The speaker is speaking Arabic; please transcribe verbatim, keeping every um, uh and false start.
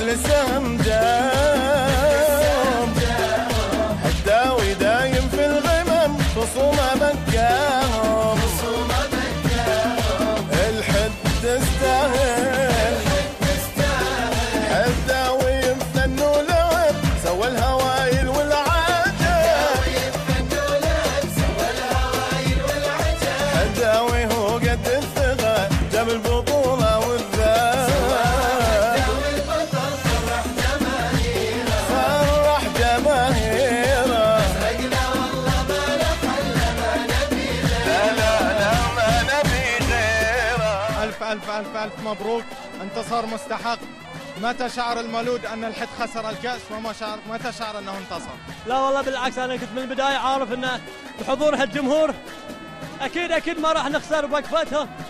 لسهم جام، حداوي دايم في الغمم خصومه بكاهم، الحد تستاهل، حداوي يمثل ولعب سوى الهوايل والعجب، حداوي هو قد الثقة جاب البطولة والذهب، فرح جماهيره، سرقنا والله ما لحل ما نبي غيره، لا لا ما نبي غيره. ألف ألف ألف ألف مبروك، انتصار مستحق. متى شعر المولود أن الحد خسر الكأس وما شعر متى شعر أنه انتصر؟ لا والله بالعكس، أنا كنت من البداية عارف أنه بحضور هالجمهور أكيد أكيد ما راح نخسر بوقفتها،